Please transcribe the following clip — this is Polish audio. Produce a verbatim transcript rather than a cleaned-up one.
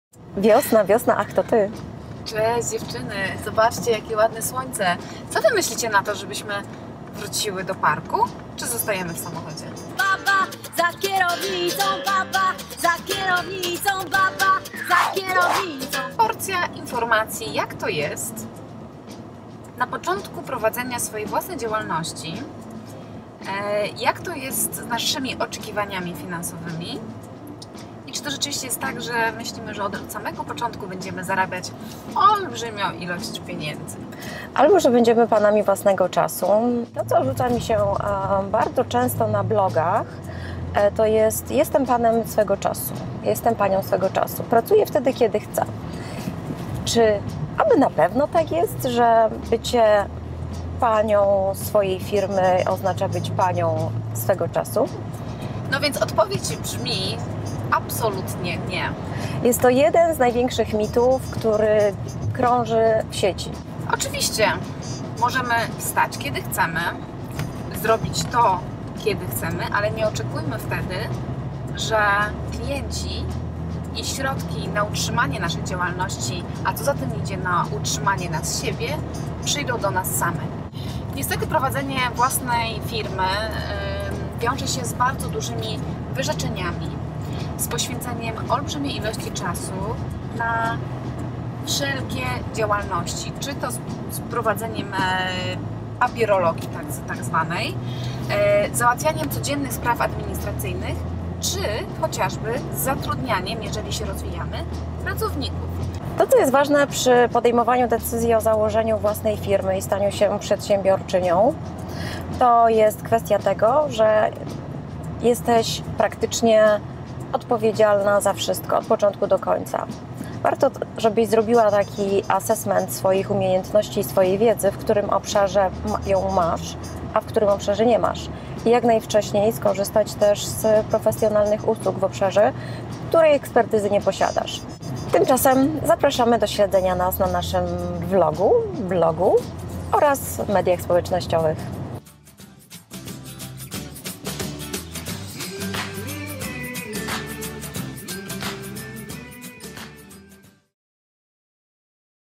Wiosna, wiosna, ach to ty. Cześć dziewczyny, zobaczcie jakie ładne słońce. Co wy myślicie na to, żebyśmy wróciły do parku, czy zostajemy w samochodzie? Baba za kierownicą, baba za kierownicą, baba za kierownicą. Porcja informacji, jak to jest na początku prowadzenia swojej własnej działalności, e, jak to jest z naszymi oczekiwaniami finansowymi i czy to rzeczywiście jest tak, że myślimy, że od samego początku będziemy zarabiać olbrzymią ilość pieniędzy. Albo, że będziemy panami własnego czasu. To, co rzuca mi się e, bardzo często na blogach, e, to jest jestem panem swego czasu, jestem panią swego czasu. Pracuję wtedy, kiedy chcę. Czy aby na pewno tak jest, że bycie panią swojej firmy oznacza być panią swego czasu? No więc odpowiedź brzmi absolutnie nie. Jest to jeden z największych mitów, który krąży w sieci. Oczywiście możemy wstać kiedy chcemy, zrobić to kiedy chcemy, ale nie oczekujmy wtedy, że klienci i środki na utrzymanie naszej działalności, a co za tym idzie na utrzymanie nas siebie, przyjdą do nas same. Niestety prowadzenie własnej firmy yy, wiąże się z bardzo dużymi wyrzeczeniami, z poświęceniem olbrzymiej ilości czasu na wszelkie działalności, czy to z, z prowadzeniem e, papierologii tak, tak zwanej, e, załatwianiem codziennych spraw administracyjnych, czy chociażby z zatrudnianiem, jeżeli się rozwijamy, pracowników. To, co jest ważne przy podejmowaniu decyzji o założeniu własnej firmy i staniu się przedsiębiorczynią, to jest kwestia tego, że jesteś praktycznie odpowiedzialna za wszystko, od początku do końca. Warto, żebyś zrobiła taki assessment swoich umiejętności i swojej wiedzy, w którym obszarze ją masz, a w którym obszarze nie masz. I jak najwcześniej skorzystać też z profesjonalnych usług w obszarze, której ekspertyzy nie posiadasz. Tymczasem zapraszamy do śledzenia nas na naszym vlogu, blogu oraz mediach społecznościowych.